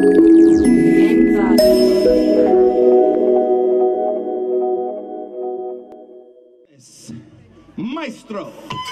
Maestro.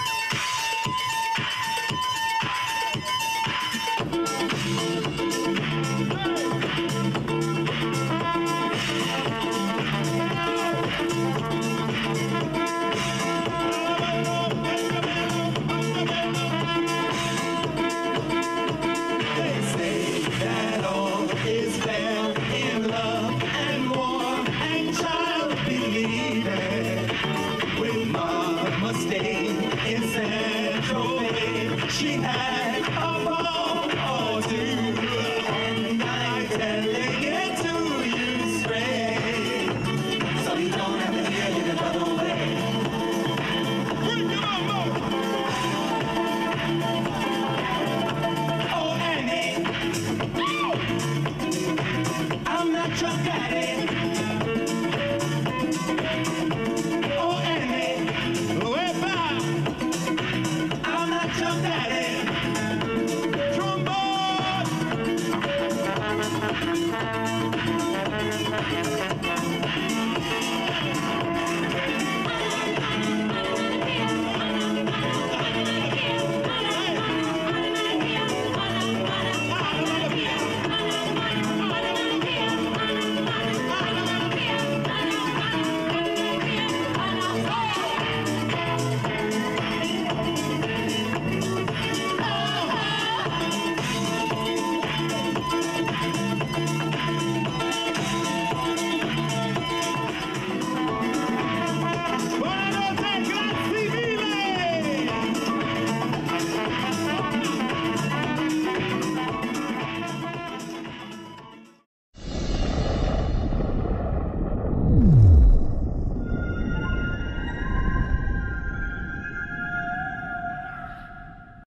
She had a ball or two, and I'm telling it to you straight, so you don't have to hear it another way. Oh, Annie, I'm not your daddy.